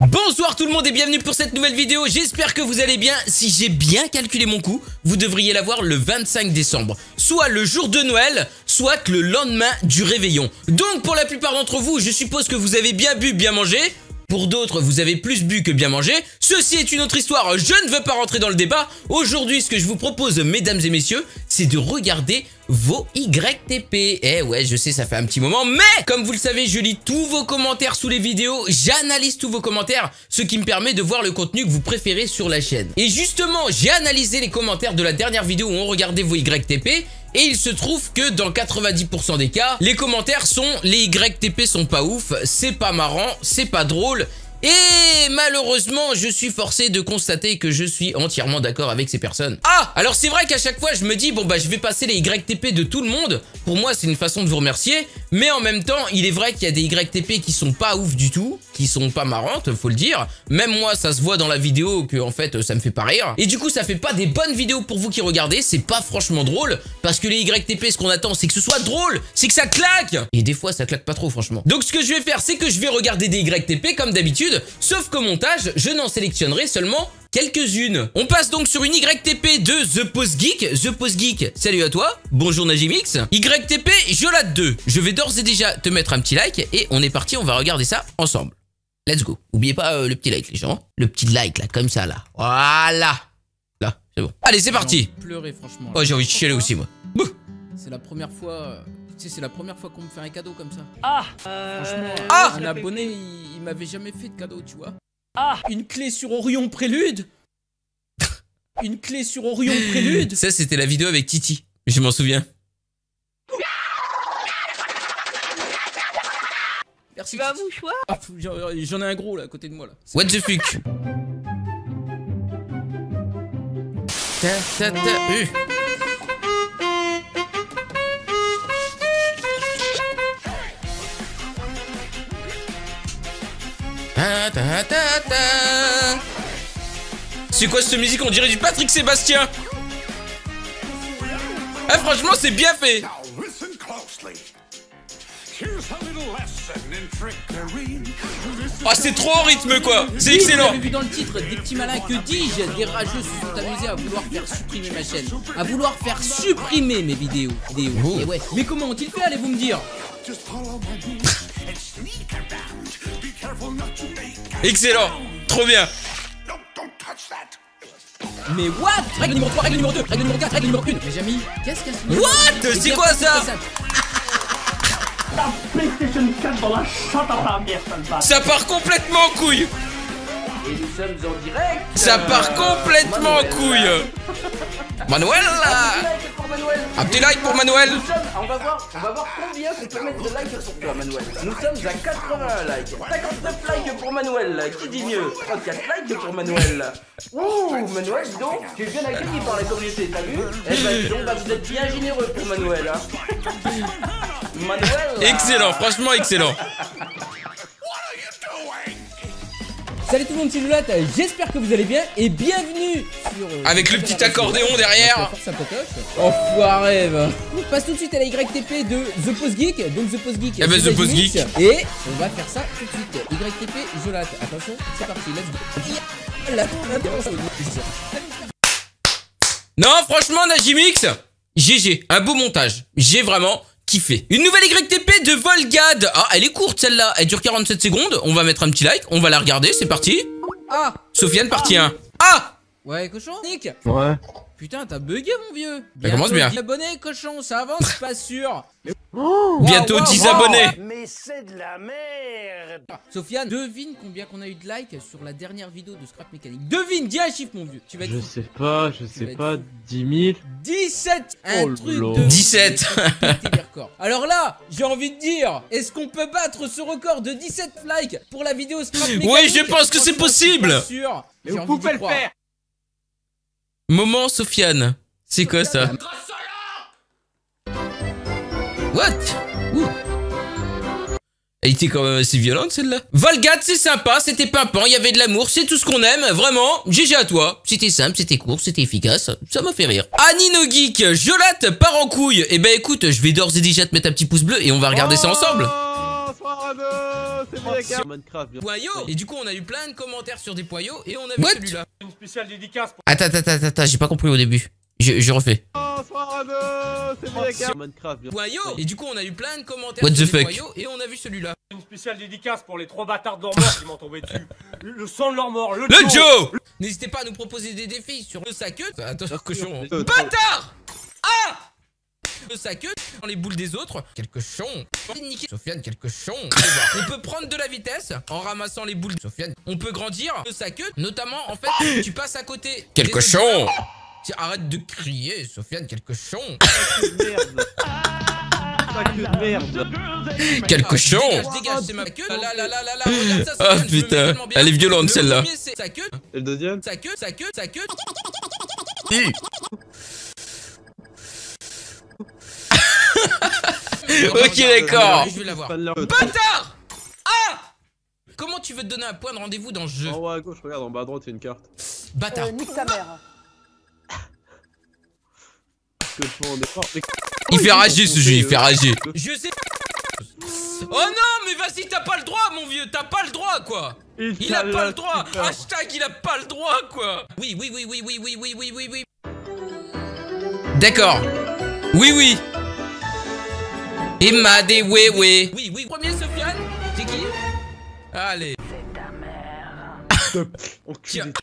Bonsoir tout le monde et bienvenue pour cette nouvelle vidéo, j'espère que vous allez bien. Si j'ai bien calculé mon coup, vous devriez la voir le 25 décembre, soit le jour de Noël, soit le lendemain du réveillon. Donc pour la plupart d'entre vous, je suppose que vous avez bien bu, bien mangé. Pour d'autres, vous avez plus bu que bien mangé. Ceci est une autre histoire, je ne veux pas rentrer dans le débat. Aujourd'hui, ce que je vous propose, mesdames et messieurs, c'est de regarder vos YTP. Eh ouais, je sais, ça fait un petit moment, mais comme vous le savez, je lis tous vos commentaires sous les vidéos, j'analyse tous vos commentaires, ce qui me permet de voir le contenu que vous préférez sur la chaîne. Et justement, j'ai analysé les commentaires de la dernière vidéo où on regardait vos YTP, et il se trouve que dans 90% des cas, les commentaires sont « les YTP sont pas ouf, c'est pas marrant, c'est pas drôle ». Et malheureusement, je suis forcé de constater que je suis entièrement d'accord avec ces personnes. Ah, alors c'est vrai qu'à chaque fois, je me dis, bon bah je vais passer les YTP de tout le monde. Pour moi, c'est une façon de vous remercier. Mais en même temps, il est vrai qu'il y a des YTP qui sont pas ouf du tout, qui sont pas marrantes, faut le dire. Même moi, ça se voit dans la vidéo que en fait, ça me fait pas rire. Et du coup, ça fait pas des bonnes vidéos pour vous qui regardez. C'est pas franchement drôle. Parce que les YTP, ce qu'on attend, c'est que ce soit drôle. C'est que ça claque. Et des fois, ça claque pas trop, franchement. Donc ce que je vais faire, c'est que je vais regarder des YTP comme d'habitude. Sauf qu'au montage, je n'en sélectionnerai seulement quelques-unes. On passe donc sur une YTP de The Post Geek. The Post Geek, salut à toi. Bonjour Najimix. YTP Jolat 2. Je vais d'ores et déjà te mettre un petit like et on est parti, on va regarder ça ensemble. Let's go. N'oubliez pas le petit like les gens. Le petit like là, comme ça là. Voilà. Là, c'est bon. Allez, c'est parti. Pleurer franchement. Oh, j'ai envie de chialer aussi moi. C'est la première fois... Tu sais, c'est la première fois qu'on me fait un cadeau comme ça. Franchement, un abonné, il m'avait jamais fait de cadeau, tu vois. Une clé sur Orion Prélude. Une clé sur Orion Prélude. Ça, c'était la vidéo avec Titi. Je m'en souviens. Merci. Tu vas à mouchoir? J'en ai un gros là à côté de moi là. What the fuck. C'est quoi cette musique? On dirait du Patrick Sébastien. Ah franchement c'est bien fait. Ah c'est trop en rythme quoi. C'est excellent. Vous avez vu dans le titre, des petits malins, que dis-je? Des rageux se sont amusés à vouloir faire supprimer ma chaîne, à vouloir faire supprimer mes vidéos. Et ouais. Mais comment ont-ils fait, allez-vous me dire? Excellent. Trop bien. Mais what? Règle numéro 3, règle numéro 2, règle numéro 4, règle numéro 1. Mais Jamy, qu'est-ce qu'un signe? What? C'est quoi ça? Ça part complètement en couille. Et nous sommes en direct. Ça part complètement en couille. Manuel là. Un petit like pour Manuel. On va voir combien on peut mettre de likes sur toi, Manuel. Nous sommes à 80 likes. 59 likes pour Manuel. Qui dit mieux? 34 likes pour Manuel. Ouh, Manuel, dis donc, tu es bien accueilli par la communauté, t'as vu? Eh ben, dis donc, vous êtes bien généreux pour Manuel, hein. Manuel. Excellent, franchement excellent. Salut tout le monde, c'est Jolat, j'espère que vous allez bien et bienvenue sur... Avec le petit accordéon derrière. Enfoiré va. On passe tout de suite à la YTP de The Post Geek. Donc The Post Geek, eh ben, The Post Geek. Et on va faire ça tout de suite. YTP Jolat, attention, c'est parti, let's go. Non franchement Najimix, GG, un beau montage. J'ai vraiment kiffé. Une nouvelle YTP de Volgad. Ah elle est courte celle-là, elle dure 47 secondes. On va mettre un petit like, on va la regarder, c'est parti. Ah Sofiane partie 1. Ah ouais cochon, Nick. Ouais. Putain t'as bugué mon vieux. Ça commence bien. 10 abonnés cochon, ça avance, pas sûr. Bientôt 10 abonnés. Mais c'est de la merde. Sofiane, devine combien qu'on a eu de likes sur la dernière vidéo de Scrap Mécanique. Devine, dis un chiffre mon vieux. Tu vas être Je fou. sais pas, 10 000. 17. Un Oh truc là. de 17. Alors là, j'ai envie de dire, est-ce qu'on peut battre ce record de 17 likes pour la vidéo Scrap Mécanique? Oui, je pense que c'est possible. Sûr. Mais vous pouvez le faire. Moment Sofiane. C'est quoi ça? What? Ouh. Elle était quand même assez violente celle-là. Volgad c'est sympa, c'était pimpant, il y avait de l'amour, c'est tout ce qu'on aime, vraiment. GG à toi. C'était simple, c'était court, c'était efficace, ça m'a fait rire. Annie No Geek, Jolat part en couille. Eh ben écoute, je vais d'ores et déjà te mettre un petit pouce bleu et on va regarder ça ensemble. Bonsoir à Sur Minecraft, bien. Poyot. Et du coup, on a eu plein de commentaires sur des poyaux et on a vu celui-là. Une spéciale dédicace pour... Attends, j'ai pas compris au début. Je refais. Sur Minecraft, bien. Poyot. Et du coup, on a eu plein de commentaires What sur the des fuck? poyaux et on a vu celui-là. Une spéciale dédicace pour les 3 bâtards de leur mort qui m'ont tombé dessus. Le sang de leur mort, le Le Joe. N'hésitez pas à nous proposer des défis sur le sac. Attends, cochon. Bâtard. Ah. Le sac dans les boules des autres. Quel cochon. Sofiane, quel cochon. On peut prendre de la vitesse en ramassant les boules. Sofiane, on peut grandir le sac, notamment en fait, tu passes à côté. Quel cochon. Arrête de crier, Sofiane, quel cochon. Merde. Merde. Quel cochon. Dégage, c'est ma queue. Là, regarde ça, Sofiane, putain, elle est violente celle-là. Sa queue. Et le deuxième? Sa queue. Ok, d'accord. Je vais la voir. Bâtard. Ah. Comment tu veux te donner un point de rendez-vous dans le jeu? En haut à gauche, regarde, en bas à droite, il y a une carte. Bâtard. Nique ta mère. Que je fais en départ. Il fait rager ce jeu, il fait rager. Je sais. Oh non, mais vas-y, t'as pas le droit, mon vieux, t'as pas le droit, quoi. Il a pas le droit. Hashtag, il a pas le droit, quoi. Oui. D'accord. Oui. Emma des oui. Oui. Premier, Sofiane. C'est qui? Allez. C'est ta mère. Tiens.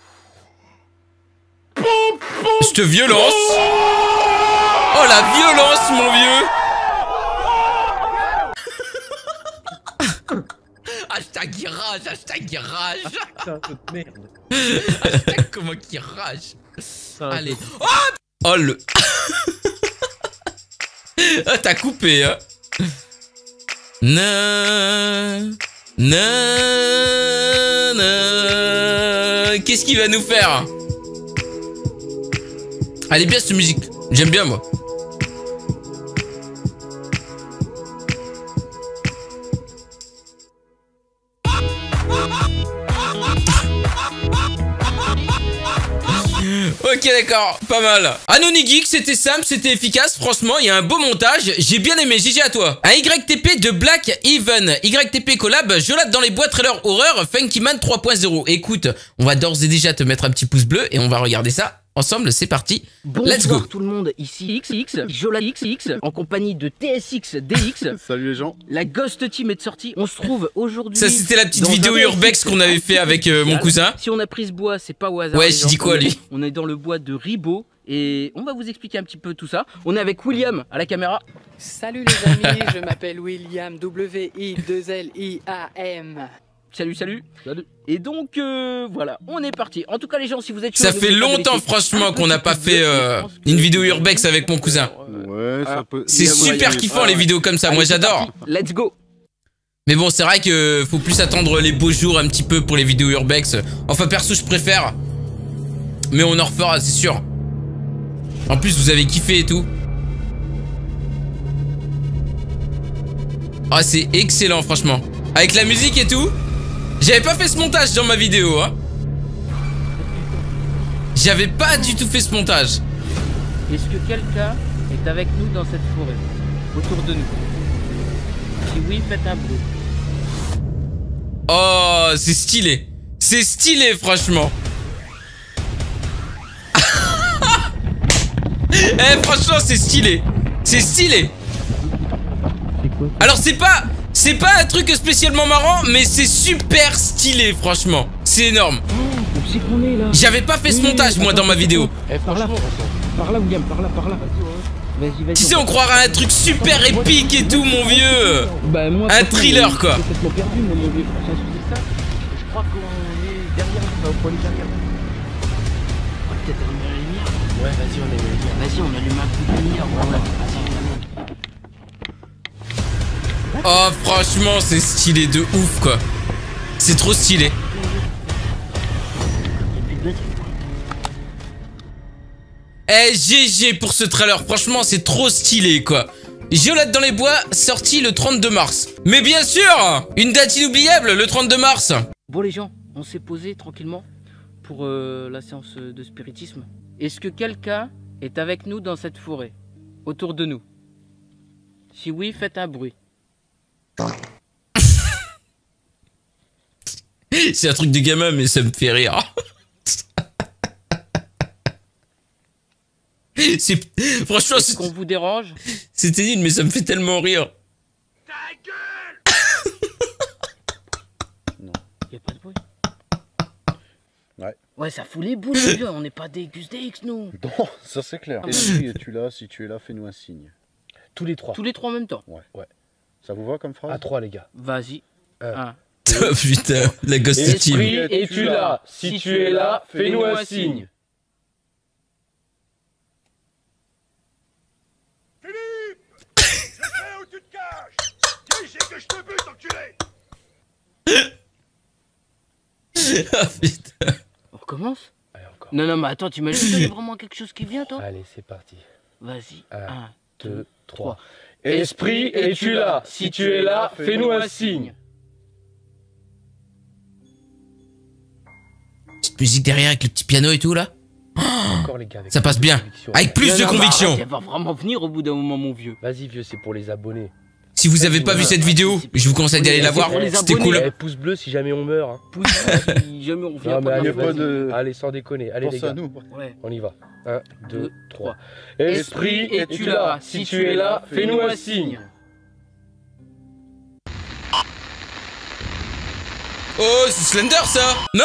Cette violence. Oh la violence, mon vieux. Hashtag il rage. C'est un peu de merde. Hashtag comment qu'il rage. Allez. Oh le. Ah, t'as coupé, hein. Qu'est-ce qu'il va nous faire? Elle est bien cette musique. J'aime bien moi. Ok d'accord, pas mal. Anonygeek, c'était simple, c'était efficace. Franchement, il y a un beau montage. J'ai bien aimé, GG à toi. Un YTP de Black Even. YTP collab, Jolade dans les bois, trailer horreur, Funkyman 3.0. Écoute, on va d'ores et déjà te mettre un petit pouce bleu et on va regarder ça ensemble, c'est parti. Let's go. Bonjour tout le monde, ici XX, Jola XX, en compagnie de TSX DX. Salut les gens. La Ghost Team est de sortie. On se trouve aujourd'hui. Ça c'était la petite vidéo urbex qu'on avait fait avec mon cousin. Si on a pris ce bois, c'est pas au hasard. Ouais, je dis quoi lui? On est dans le bois de Ribot et on va vous expliquer un petit peu tout ça. On est avec William à la caméra. Salut les amis, je m'appelle William, W-I-2-L-I-A-M. Salut. Et donc voilà, on est parti. En tout cas les gens, si vous êtes ça fait longtemps franchement qu'on n'a pas fait une vidéo urbex avec mon cousin. Ouais, ça peut. C'est super kiffant les vidéos comme ça, moi j'adore. Let's go. Mais bon, c'est vrai que faut plus attendre les beaux jours un petit peu pour les vidéos urbex. Enfin perso je préfère. Mais on en refera, c'est sûr. En plus vous avez kiffé et tout. Ah c'est excellent franchement. Avec la musique et tout. J'avais pas fait ce montage dans ma vidéo, hein. J'avais pas du tout fait ce montage. Est-ce que quelqu'un est avec nous dans cette forêt? Autour de nous? Si oui, faites un bruit. Oh, c'est stylé. C'est stylé, franchement. Eh, franchement, c'est stylé. C'est stylé. Alors, c'est pas un truc spécialement marrant, mais c'est super stylé, franchement. C'est énorme. J'avais pas fait ce montage, moi, dans ma vidéo. Par là, William, par là. Vas-y. Tu sais, on croirait un truc super épique et tout, mon vieux. Bah, moi, un thriller, quoi. Complètement perdu, mon vieux. Ça, je crois qu'on est derrière, on va aller derrière. On va peut-être allumer la lumière. Ouais, vas-y, on allume la lumière. Vas-y, on allume un peu de lumière. Ouais. Oh, franchement, c'est stylé de ouf, quoi. C'est trop stylé. Eh, GG pour ce trailer. Franchement, c'est trop stylé, quoi. Jolade dans les bois, sorti le 32 mars. Mais bien sûr, une date inoubliable, le 32 mars. Bon, les gens, on s'est posé tranquillement pour la séance de spiritisme. Est-ce que quelqu'un est avec nous dans cette forêt? Autour de nous? Si oui, faites un bruit. C'est un truc de gamin, mais ça me fait rire. Franchement, Est-ce qu'on vous dérange? c'était nul, mais ça me fait tellement rire. Y a pas de bruit. Ouais. Ouais, ça fout les boules, les vieux. On n'est pas des Gus DX, nous. Non, ça c'est clair. Et si es-tu là, si tu es là, fais-nous un signe. Tous les trois. Tous les trois en même temps. Ouais. Ça vous va comme phrase? À 3 les gars. Vas-y. 1. Oh putain, la ghost team. Esprit, es-tu là? Si tu es là, fais-nous un signe. Ah putain. On recommence? Allez, encore. Non, mais attends, t'imagines qu'il y a vraiment quelque chose qui vient, toi? Allez, c'est parti. Vas-y. 1, 1, 2, 3. Esprit, es-tu là? Si tu es là, fais-nous un signe. Petite musique derrière avec le petit piano et tout là. Encore les gars. Ça passe bien. Avec plus de conviction. Elle va vraiment venir au bout d'un moment, mon vieux. Vas-y vieux, c'est pour les abonnés. Si vous avez pas vu cette vidéo, je vous conseille d'aller la voir. C'était cool. Eh, pouce bleu si jamais on meurt. Hein. Pouce si jamais on revient Non, mais pas allez, dans le de... allez, sans déconner. Allez les Pense à gars. nous. Ouais. On y va. 1, 2, 3. Esprit, es-tu là? Si tu es là, fais-nous un signe. Oh, c'est Slender ça. Non,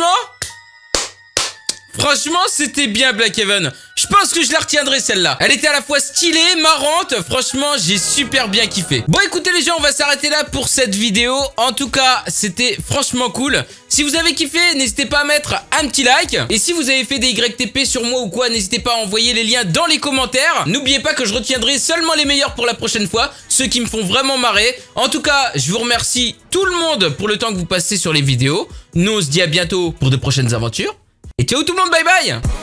Franchement, c'était bien Black Heaven. Je pense que je la retiendrai celle-là. Elle était à la fois stylée, marrante. Franchement, j'ai super bien kiffé. Bon, écoutez les gens, on va s'arrêter là pour cette vidéo. En tout cas, c'était franchement cool. Si vous avez kiffé, n'hésitez pas à mettre un petit like. Et si vous avez fait des YTP sur moi ou quoi, n'hésitez pas à envoyer les liens dans les commentaires. N'oubliez pas que je retiendrai seulement les meilleurs pour la prochaine fois. Ceux qui me font vraiment marrer. En tout cas, je vous remercie tout le monde pour le temps que vous passez sur les vidéos. Nous, on se dit à bientôt pour de prochaines aventures. Et ciao tout le monde, bye bye.